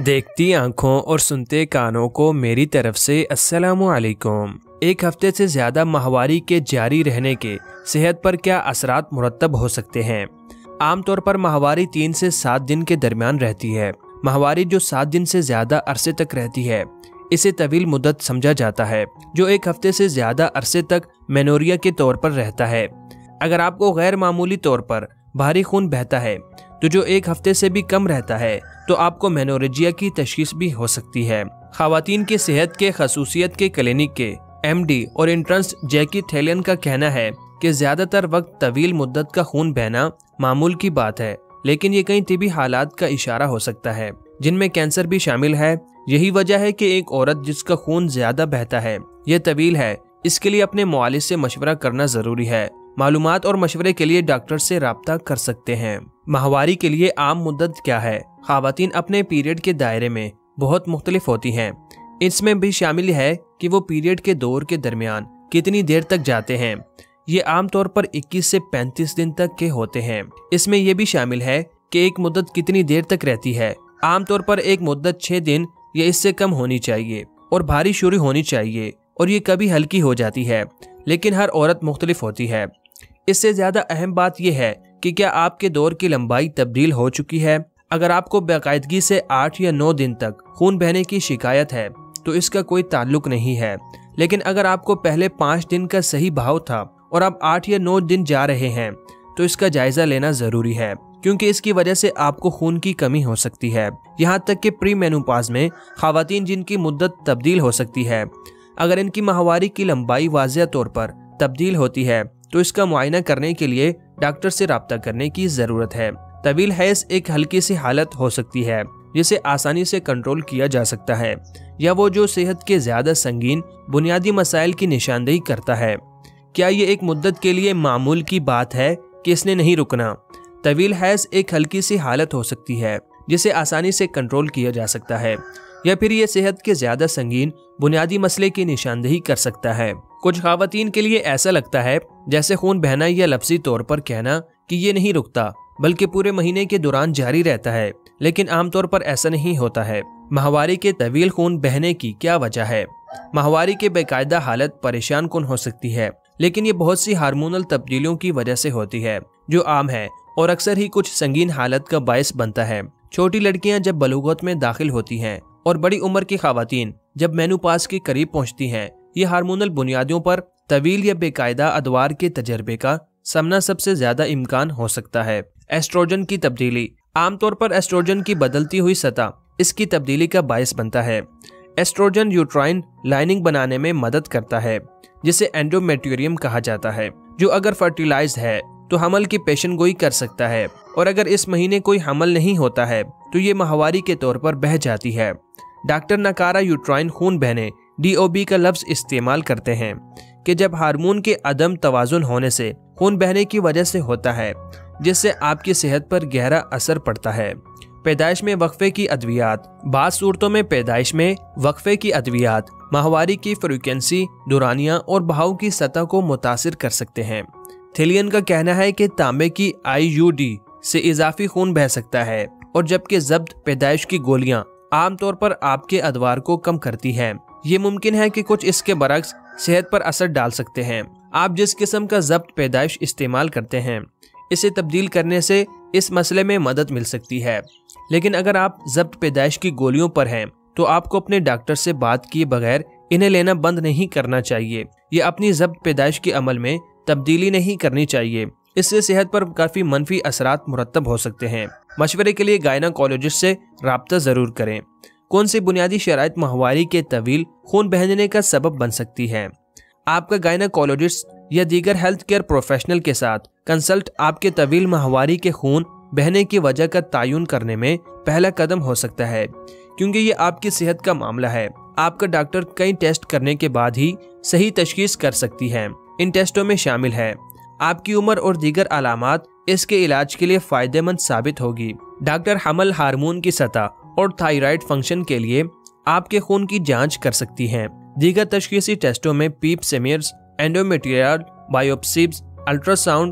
देखती आंखों और सुनते कानों को मेरी तरफ से अस्सलामु अलैकुम। एक हफ्ते से ज्यादा माहवारी के जारी रहने के सेहत पर क्या असरात मुरतब हो सकते हैं। आमतौर पर माहवारी 3 से 7 दिन के दरमियान रहती है। माहवारी जो 7 दिन से ज्यादा अरसे तक रहती है इसे तवील मुद्दत समझा जाता है। जो एक हफ्ते से ज्यादा अरसे तक मेनोरिया के तौर पर रहता है। अगर आपको गैर मामूली तौर पर भारी खून बहता है तो जो एक हफ्ते से भी कम रहता है तो आपको मेनोरेजिया की तशखीस भी हो सकती है। खवातीन की सेहत के खसूसियत के क्लिनिक के MD और इंट्रेंस जैकी थैलियन का कहना है कि ज्यादातर वक्त तवील मुद्दत का खून बहना मामूल की बात है, लेकिन ये कई तिबी हालात का इशारा हो सकता है जिनमें कैंसर भी शामिल है। यही वजह है कि एक औरत जिसका खून ज्यादा बहता है यह तवील है, इसके लिए अपने मुआलिज से मशवरा करना जरूरी है। मालूमात और मशवरे के लिए डॉक्टर से राब्ता कर सकते हैं। माहवारी के लिए आम मुद्दत क्या है? खवातीन अपने पीरियड के दायरे में बहुत मुख्तलिफ होती हैं। इसमें भी शामिल है कि वो पीरियड के दौर के दरमियान कितनी देर तक जाते हैं। ये आमतौर पर 21 से 35 दिन तक के होते हैं। इसमें यह भी शामिल है कि एक मुद्दत कितनी देर तक रहती है। आमतौर पर एक मुद्दत 6 दिन या इससे कम होनी चाहिए और भारी शुरू होनी चाहिए, और ये कभी हल्की हो जाती है, लेकिन हर औरत मुख्तलिफ होती है। इससे ज्यादा अहम बात यह है कि क्या आपके दौर की लंबाई तब्दील हो चुकी है। अगर आपको बाकायदगी से 8 या 9 दिन तक खून बहने की शिकायत है तो इसका कोई ताल्लुक नहीं है, लेकिन अगर आपको पहले 5 दिन का सही भाव था और अब 8 या 9 दिन जा रहे हैं तो इसका जायजा लेना जरूरी है, क्योंकि इसकी वजह से आपको खून की कमी हो सकती है। यहाँ तक कि प्री मेनोपॉज में खवातीन जिनकी मुद्दत तब्दील हो सकती है, अगर इनकी माहवारी की लंबाई वाज़ेह तौर पर तब्दील होती है तो इसका मुआयना करने के लिए डॉक्टर से राब्ता करने की जरूरत है। तवील हैज़ एक हल्की सी हालत हो सकती है जिसे आसानी से कंट्रोल किया जा सकता है, या वो जो सेहत के ज्यादा संगीन बुनियादी मसाइल की निशानदेही करता है। क्या ये एक मुद्दत के लिए मामूल की बात है कि इसने नहीं रुकना? तवील हैज़ एक हल्की सी हालत हो सकती है जिसे आसानी से कंट्रोल किया जा सकता है, या फिर ये सेहत के ज्यादा संगीन बुनियादी मसले की निशानदेही कर सकता है। कुछ खवातीन के लिए ऐसा लगता है जैसे खून बहना या लफ्जी तौर पर कहना कि ये नहीं रुकता बल्कि पूरे महीने के दौरान जारी रहता है, लेकिन आमतौर पर ऐसा नहीं होता है। माहवारी के तवील खून बहने की क्या वजह है? माहवारी के बेकायदा हालत परेशान कुन हो सकती है, लेकिन ये बहुत सी हार्मोनल तब्दीलियों की वजह से होती है जो आम है और अक्सर ही कुछ संगीन हालत का बायस बनता है। छोटी लड़कियां जब बलूगत में दाखिल होती हैं और बड़ी उम्र की खवातीन जब मेनोपॉज के करीब पहुंचती हैं, ये हार्मोनल बुनियादों पर तवील या बेकायदा अदवार के तजर्बे का सामना सबसे ज्यादा इम्कान हो सकता है। एस्ट्रोजन की तब्दीली, आमतौर पर एस्ट्रोजन की बदलती हुई सतह इसकी तब्दीली का बायस बनता है। एस्ट्रोजन यूट्राइन लाइनिंग बनाने में मदद करता है जिसे एंडोमेट्रियम कहा जाता है, जो अगर फर्टिलाइज है तो हमल की पेशन गोई कर सकता है, और अगर इस महीने कोई हमल नहीं होता है तो ये माहवारी के तौर पर बह जाती है। डॉक्टर नकारा यूट्राइन खून बहने DOB का लफ्ज इस्तेमाल करते हैं कि जब हार्मोन के अदम तवाजुन होने से खून बहने की वजह से होता है, जिससे आपकी सेहत पर गहरा असर पड़ता है। पैदाइश में वक्फे की अद्वियात, बाज़ सूरतों में पैदाइश में वक्फे की अद्वियात माहवारी की फ्रीक्वेंसी, दुरानिया और बहाव की सतह को मुतासिर कर सकते हैं। थैलियन का कहना है कि तांबे की IUD से इजाफी खून बह सकता है, और जबकि जब्त पैदाइश की गोलियां आमतौर पर आपके अदवार को कम करती हैं, ये मुमकिन है कि कुछ इसके बरक्स सेहत पर असर डाल सकते हैं। आप जिस किस्म का जब्त पैदाइश इस्तेमाल करते हैं इसे तब्दील करने से इस मसले में मदद मिल सकती है, लेकिन अगर आप जब्त पैदाइश की गोलियों पर हैं तो आपको अपने डॉक्टर से बात किए बगैर इन्हें लेना बंद नहीं करना चाहिए। ये अपनी जब्त पैदाइश के अमल में तब्दीली नहीं करनी चाहिए, इससे सेहत पर काफी मनफी असरात मुरतब हो सकते हैं। मशवरे के लिए गायनाकोलॉजिस्ट से राब्ता जरूर करें। कौन सी बुनियादी शराइत माहवारी के तवील खून बहने का सबब बन सकती है? आपका गायनाकोलॉजिस्ट या दीगर हेल्थ केयर प्रोफेशनल के साथ कंसल्ट आपके तवील माहवारी के खून बहने की वजह का तयन करने में पहला कदम हो सकता है, क्योंकि ये आपकी सेहत का मामला है। आपका डॉक्टर कई टेस्ट करने के बाद ही सही तशखीस कर सकती है। इन टेस्टों में शामिल है आपकी उम्र और दीगर अलामात इसके इलाज के लिए फायदेमंद साबित होगी। डॉक्टर हमल हार्मोन की सतह और थायराइड फंक्शन के लिए आपके खून की जांच कर सकती हैं। दीगर तशखीसी टेस्टों में Pap smears, endometrial biopsies, ultrasound,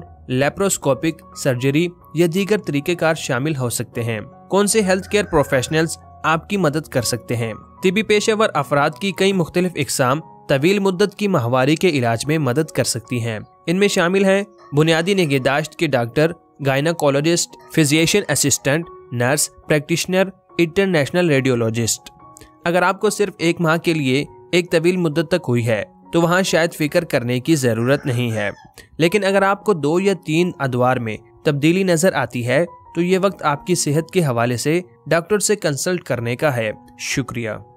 laparoscopic surgery या दीगर तरीकेकार शामिल हो सकते हैं। कौन से हेल्थ केयर प्रोफेशनल्स آپ کی مدد کر سکتے ہیں۔ طبی پیشہ ور افراد کی کئی مختلف اقسام طویل مدت کی ماہواری کے علاج میں مدد کر سکتی ہیں۔ ان میں شامل ہیں بنیادی نگہداشت کے doctor, gynaecologist, physician assistant, nurse practitioner, international radiologist. اگر آپ کو صرف 1 ماہ کے لیے ایک طویل مدت تک ہوئی ہے تو وہاں شاید فکر کرنے کی ضرورت نہیں ہے، لیکن اگر آپ کو 2 یا 3 ادوار میں تبدیلی نظر آتی ہے تو یہ وقت آپ کی صحت کے حوالے سے ڈاکٹر سے کنسلٹ کرنے کا ہے۔ شکریہ۔